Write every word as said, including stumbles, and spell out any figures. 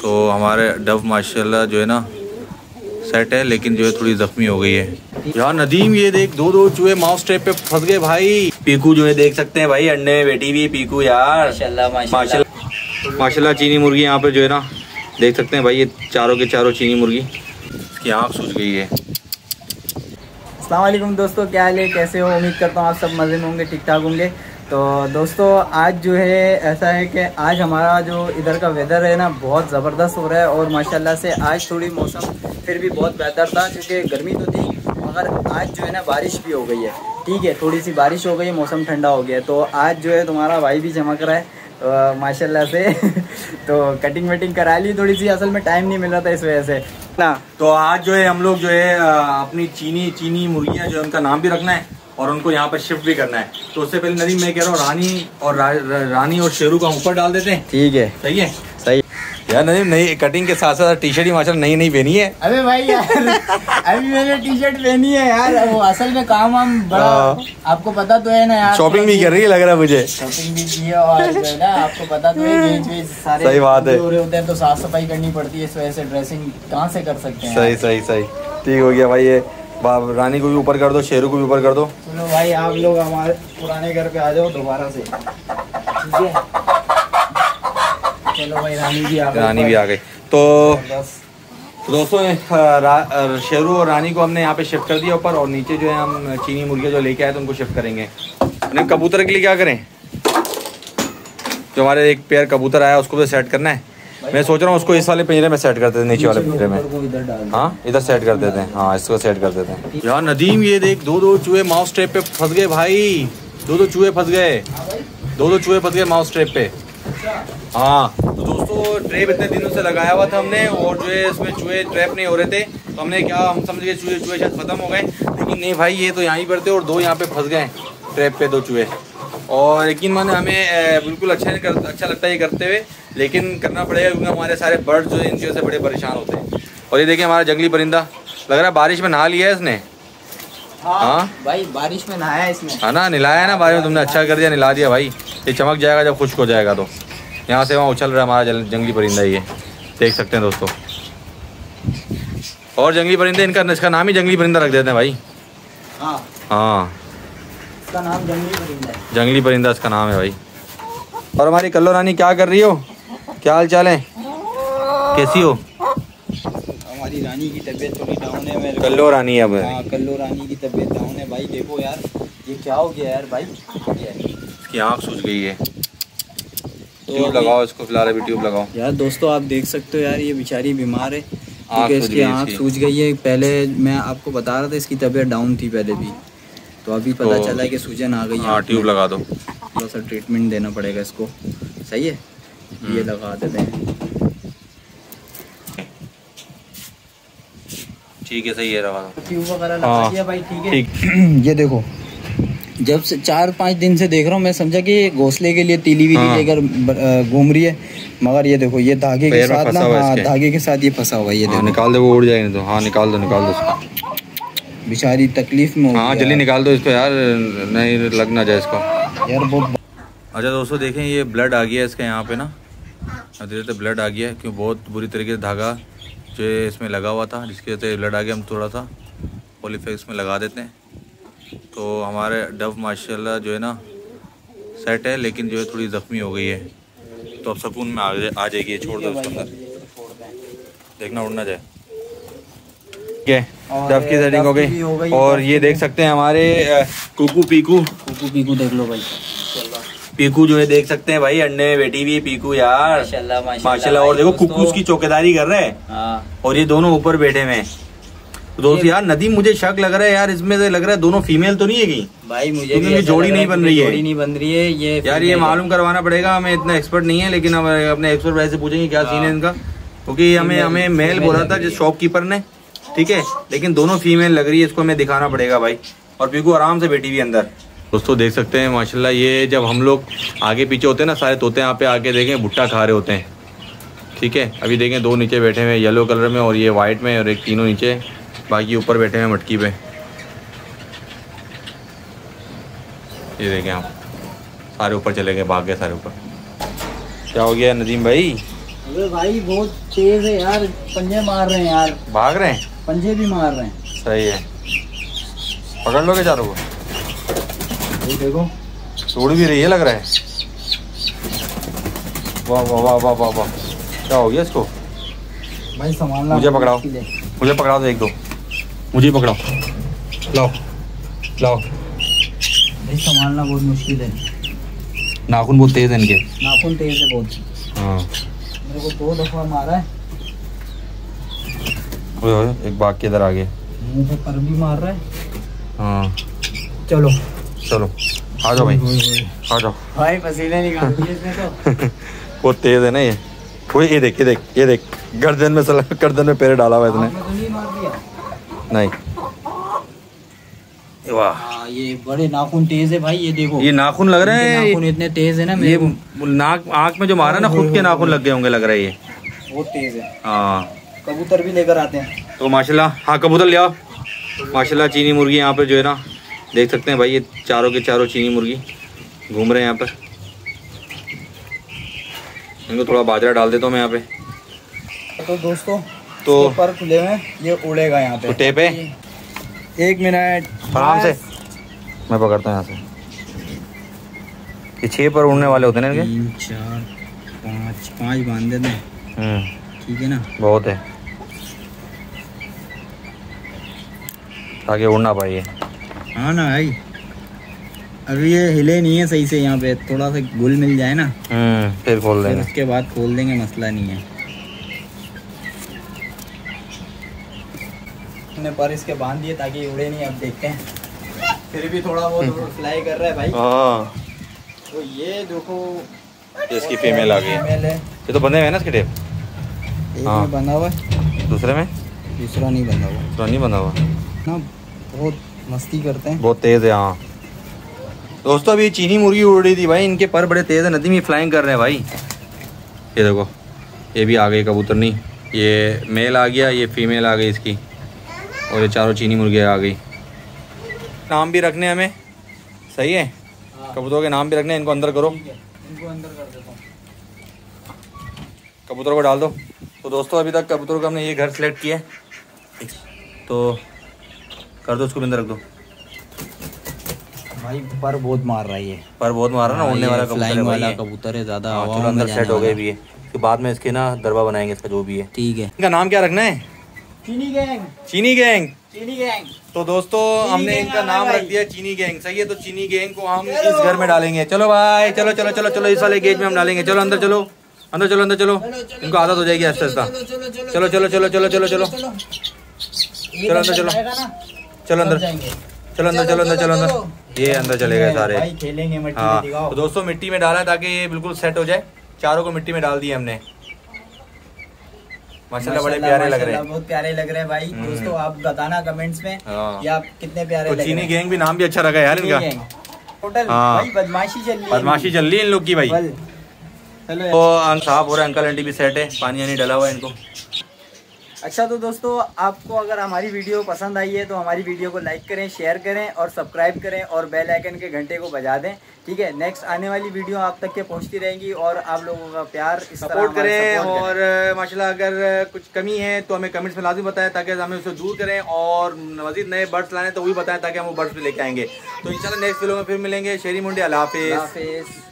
तो हमारे डव माशाल्लाह जो है ना सेट है, लेकिन जो है थोड़ी जख्मी हो गई है। यार नदीम ये देख, दो दो चूहे माउस ट्रैप पे फंस गए भाई। पीकू जो है देख सकते हैं भाई, अंडे में बैठी हुई है पीकू यार माशाल्लाह माशाल्लाह माशाल्लाह। चीनी मुर्गी यहाँ पे जो है ना देख सकते हैं भाई, ये चारों के चारों चीनी मुर्गी, इसकी आँख सूज गई है। अस्सलाम वालेकुम दोस्तों, क्या हाल है, कैसे हो? उम्मीद करता हूँ आप सब मज़े में होंगे, ठीक ठाक होंगे। तो दोस्तों आज जो है ऐसा है कि आज हमारा जो इधर का वेदर है ना बहुत ज़बरदस्त हो रहा है और माशाल्लाह से आज थोड़ी मौसम फिर भी बहुत बेहतर था, क्योंकि गर्मी तो थी मगर आज जो है ना बारिश भी हो गई है। ठीक है, थोड़ी सी बारिश हो गई है, मौसम ठंडा हो गया है। तो आज जो है तुम्हारा भाई भी चमक रहा है तो माशाल्लाह से तो कटिंग वटिंग करा ली थोड़ी सी, असल में टाइम नहीं मिल रहा था इस वजह से ना। तो आज जो है हम लोग जो है अपनी चीनी चीनी मुर्गियाँ जो है उनका नाम भी रखना है और उनको यहाँ पर शिफ्ट भी करना है। तो उससे पहले नदीम मैं कह रहा हूँ रानी और रा, रा, रानी और शेरू का ऊपर डाल देते हैं। ठीक है, सही है सही यार। नदीम नई कटिंग के साथ साथ टी शर्ट ही माशाल्लाह नई नई पहनी है। अबे भाई यार अभी मैंने टी शर्ट पहनी है यार, वो असल में काम हम बड़ा आपको पता तो है ना यार। शॉपिंग भी कर रही है लग रहा है मुझे। शॉपिंग भी की है और जो है ना आपको पता तो है गेज वेज सारे सही बात है, पूरे होते हैं तो साफ सफाई करनी पड़ती है, इस वजह से ड्रेसिंग कहाँ से कर सकते हैं। सही सही सही ठीक हो गया भाई। ये रानी को भी ऊपर कर दो, शेरू को भी ऊपर कर दो। चलो भाई आप लोग हमारे पुराने घर पे आ जाओ दोबारा से, ठीक है। चलो भाई रानी भी आ गई, रानी भी आ गई। तो दोस्तों शेरू और रानी को हमने यहाँ पे शिफ्ट कर दिया ऊपर, और नीचे जो है हम चीनी मुर्गियाँ जो लेके आए तो उनको शिफ्ट करेंगे। उन्हें कबूतर के लिए क्या करें, जो हमारे एक पेयर कबूतर आया उसको भी सेट करना है। मैं सोच रहा हूँ उसको इस वाले पिंजरे में सेट कर देते हैं, नीचे वाले पिंजरे में। हाँ इधर सेट कर देते हैं, हाँ इसको सेट कर देते हैं। यार नदीम ये देख, दो दो चूहे माउस ट्रैप पे फंस गए भाई, दो दो चूहे फंस गए, दो दो चूहे फंस गए माउस ट्रैप पे। हाँ तो दोस्तों ट्रैप इतने दिनों से लगाया हुआ था हमने, और जो है इसमें चूहे ट्रैप नहीं हो रहे थे, तो हमने क्या हम समझ गए चूहे चूहे शायद खत्म हो गए, लेकिन नहीं भाई ये तो यहाँ पर थे और दो यहाँ पे फंस गए ट्रैप पे, दो चूहे। और यकीन माने हमें बिल्कुल अच्छा नहीं कर अच्छा लगता है ये करते हुए, लेकिन करना पड़ेगा क्योंकि हमारे सारे बर्ड जो है इनकी वजह से बड़े परेशान होते हैं। और ये देखिए हमारा जंगली परिंदा, लग रहा है बारिश में नहा लिया है इसने। हाँ, हाँ भाई बारिश में नहाया इसने, हाँ ना, निलाया है ना बारिश में, तुमने अच्छा कर दिया, निला दिया भाई। ये चमक जाएगा जब खुश्क हो जाएगा, तो यहाँ से वहाँ उछल रहा है हमारा जंगली परिंदा, ये देख सकते हैं दोस्तों। और जंगली परिंदे इनका इसका नाम ही जंगली परिंदा रख देते हैं भाई। हाँ हाँ इसका नाम जंगली परिंदा है, जंगली परिंदा इसका नाम है भाई। और हमारी कल्लो रानी क्या कर रही हो, क्या हाल चाल है, कैसी हो? हमारी रानी की तबीयत थोड़ी डाउन है। मेरे कल्लो रानी अब हाँ कल्लो रानी की तबीयत डाउन है भाई। देखो यार ये क्या हो गया यार भाई, इसकी आँख सूज गई है। ट्यूब लगाओ इसको, फिलहाल अभी ट्यूब लगाओ। यार दोस्तों आप देख सकते हो यार ये बेचारी बीमार है क्योंकि इसकी आँख सूज गई है। पहले मैं आपको बता रहा था इसकी तबीयत डाउन थी पहले भी, तो अभी पता चला है कि सूजन आ गई है। हाँ ट्यूब लगा दो, थोड़ा सा ट्रीटमेंट देना पड़ेगा इसको, सही है। ये लगा देते हैं, ठीक है सही है, लगा दो ट्यूब वगैरह लगा दिया भाई, ठीक है। ठीक ये देखो जब से चार पाँच दिन से देख रहा हूँ मैं, समझा कि घोंसले के लिए तीली वीली हाँ। लेकर घूम रही है, मगर ये देखो ये धागे के साथ ना, हाँ धागे के साथ ये फंसा हुआ है। ये देखो निकाल दो, वो उड़ जाएंगे तो। हाँ निकाल दो निकाल दो इसको, बेचारी तकलीफ में हो। हाँ जल्दी निकाल दो इसको यार, नहीं लग ना जाए इसको यार बहुत। अच्छा दोस्तों देखें ये ब्लड आ गया है इसका यहाँ पे ना, धीरे धीरे ब्लड आ गया है, क्यों बहुत बुरी तरीके से धागा जो है इसमें लगा हुआ था, जिसकी वजह से ब्लड आ गया। हम थोड़ा सा पॉलीफेक्स में लगा देते हैं, तो हमारे डव माशाल्लाह जो है ना सेट है, लेकिन जो है थोड़ी ज़ख्मी हो गई है, तो अब सुकून में आ आ जाएगी। छोड़ दो उसके अंदर, देखना उड़ ना जाए। ठीक है डव की सेटिंग हो गई। और ये देख सकते हैं हमारे कुकू पीकू, कुकू पीकू देख लो भाई, पीकू जो है देख सकते हैं भाई, अंडे में बैठी हुई है पीकू यार माशाल्लाह माशाल्लाह। और देखो कुकू उसकी चौकीदारी कर रहे हैं, और ये दोनों ऊपर बैठे हुए हैं। तो दोस्त यार नदीम मुझे शक लग रहा है यार, इसमें से लग रहा है दोनों फीमेल तो नहीं है कि भाई, मुझे भी जोड़ी नहीं बन रही है, जोड़ी नहीं बन रही है ये यार। ये मालूम करवाना पड़ेगा, हमें इतना एक्सपर्ट नहीं है, लेकिन हम अपने एक्सपर्ट भाई से पूछेंगे क्या सीन है इनका, क्योंकि हमें हमें मेल बोला था जिस शॉपकीपर ने, ठीक है, लेकिन दोनों फीमेल लग रही है, इसको हमें दिखाना पड़ेगा भाई। और पीकू आराम से बैठी हुई अंदर। दोस्तों देख सकते हैं माशाल्लाह, ये जब हम लोग आगे पीछे होते हैं ना, सारे तोते यहाँ पे आके देखें भुट्टा खा रहे होते हैं, ठीक है। अभी देखें दो नीचे बैठे हुए येलो कलर में, और ये वाइट में, और एक तीनों नीचे, बाकी ऊपर बैठे हुए मटकी पे। ये देखें आप, सारे ऊपर चले गए, भाग गए सारे ऊपर। क्या हो गया नदीम भाई, अरे भाई बहुत तेज है यार, पंजे मार रहे हैं यार। भाग रहे हैं, पंजे भी मार रहे हैं। सही है, पकड़ लोगे चारों को। ये देखो उड़ भी रही है लग रहा है। वाह वाह वाह वाह वाह वाह, क्या हो गया इसको? भाई संभालना। मुझे पकड़ाओ, मुझे पकड़ाओ दो एक दो, मुझे पकड़ाओ। लाओ लाओ। भाई संभालना बहुत मुश्किल है। नाखून बहुत तेज है इनके। नाखून तेज है बहुत। हाँ, मेरे को दो दफा मारा है। ओए ओए, एक भाग के इधर आ गया। मुंह पे पर भी मार रहा है। हाँ चलो चलो, आ जाओ भाई, आ जाओ भाई। पसीने निकाल दिए इसने तो। बहुत तेज है ना ये। कोई ये देख, ये देख, ये देख, गर्दन में सला, गर्दन में पैर डाला हुआ है इसने। आपने तो नहीं मार दिया? नहीं। वाह, हाँ, ये बड़े नाखून तेज है भाई। ये देखो, ये नाखून लग रहे हैं, नाखून इतने तेज है ना। ये मेरे नाक आँख में जो मारा ना, खुद के नाखून लग गए होंगे लग रहा है ये। बहुत तेज है। हाँ, कबूतर भी लेकर आते हैं तो माशाल्लाह। हाँ, कबूतर ले आओ माशाल्लाह। चीनी मुर्गी यहाँ पे जो है ना, देख सकते हैं भाई, ये चारों के चारों चीनी मुर्गी घूम रहे हैं यहाँ पर। इनको थोड़ा बाजरा डाल देता हूँ मैं यहाँ पे। तो दोस्तों तो पर खुले हुए हैं, ये उड़ेगा यहाँ पे। तो टेप है, एक मिनट आराम से मैं पकड़ता हूँ यहाँ से। ये छह पर उड़ने वाले होते हैं ना इनके। तीन चार पाँच पाँच बांध देते हैं। हम्म, ठीक है ना, बहुत है, ताकि उड़ ना पाए ये। हाँ ना भाई। अभी ये हिले नहीं है सही से, यहाँ पे थोड़ा सा गुल मिल जाए ना, हम्म, फिर खोल फिर देंगे। उसके बाद खोल देंगे, मसला नहीं है। हमने पर इसके बांध दिए ताकि ये उड़े नहीं। अब देखते हैं, फिर भी थोड़ा बहुत फ्लाई कर रहा है भाई। हाँ, तो ये देखो, इसकी फीमेल आ गई है। फीमेल है। ये तो बंधे हुए हैं ना इसके टेप। एक हाँ। में बंधा हुआ है, दूसरे में दूसरा नहीं बंधा हुआ दूसरा नहीं बंधा हुआ। ना। बहुत मस्ती करते हैं। बहुत तेज है। हाँ दोस्तों, अभी चीनी मुर्गी उड़ रही थी भाई, इनके पर बड़े तेज है, नदी में फ्लाइंग कर रहे हैं भाई। ये देखो, ये भी आ गई कबूतर। नहीं, ये मेल आ गया, ये फीमेल आ गई इसकी, और ये चारों चीनी मुर्गियाँ आ गई। नाम भी रखने हमें, सही है। कबूतरों के नाम भी रखने, इनको अंदर करो, इनको अंदर कर देता हूँ। कबूतरों को डाल दो। तो दोस्तों, अभी तक कबूतरों का हमने ये घर सेलेक्ट किया है, तो कर दो, उसको भी अंदर रख दो। भाई पर बहुत मार रहा है ये। पर बहुत मारा ना, उड़ने वाला कबूतर है फ्लाइंग भाई वाला ये। कबूतर है, ज्यादा हाँ, हवा चलो में अंदर जाने सेट हो वाला। गए भी है। फिर बाद में इसके ना दरबा बनाएंगे इसका, जो भी है। ठीक है। इनका नाम क्या रखना है? चीनी गैंग। चीनी गैंग। चीनी गैंग। तो दोस्तों, हमने गैंग इनका आ नाम गया रख दिया चीनी गैंग। सही है, तो चीनी गैंग को हम इस घर में डालेंगे। चलो भाई, चलो चलो चलो चलो, इस वाले गेज में हम डालेंगे। चलो अंदर चलो, अंदर चलो, अंदर चलो। इनको आदत हो जाएगी आहिस्ता आहिस्ता। चलो चलो चलो चलो चलो चलो चलो चलो अंदर चलो, चलो अंदर, चलो अंदर, चलो अंदर, चलो अंदर। ये अंदर चले गए सारे। भाई खेलेंगे मिट्टी में, हाँ, दिखाओ। तो दोस्तों मिट्टी में डाला है ताकि ये बिल्कुल सेट हो जाए। चारों को मिट्टी में डाल दिए हमने। माशाल्लाह बड़े प्यारे लग रहे हैं, बहुत प्यारे लग रहे हैं भाई। दोस्तों आप बताना कमेंट्स में हाँ। कि आप कितने प्यारे तो लग चीनी रहे हैं। गैंग भी नाम भी अच्छा लगा यार इनका। टोटल हाँ। भाई बदमाशी चल रही है। बदमाशी चल रही है इन लोग की भाई। बल। चलो तो अंक साफ हो रहा है, अंकल आंटी भी सेट है, पानी वानी डला हुआ है इनको। अच्छा, तो दोस्तों आपको अगर हमारी वीडियो पसंद आई है तो हमारी वीडियो को लाइक करें, शेयर करें और सब्सक्राइब करें और बेल आइकन के घंटे को बजा दें। ठीक है, नेक्स्ट आने वाली वीडियो आप तक के पहुंचती रहेंगी और आप लोगों का प्यार इस तरह सपोर्ट हमारा करें। सपोर्ट और माशाल्लाह अगर कुछ कमी है तो हमें कमेंट्स में लाजमी बताएं ताकि हमें उसे दूर करें, और मजीद नए बर्ड्स लाने तो वही बताएं ताकि हम वो बर्ड्स भी लेके आएंगे। तो इंशाल्लाह नेक्स्ट वीडियो में फिर मिलेंगे। शेरी मुंडी, अल्लाह हाफिज़। हाफिज़।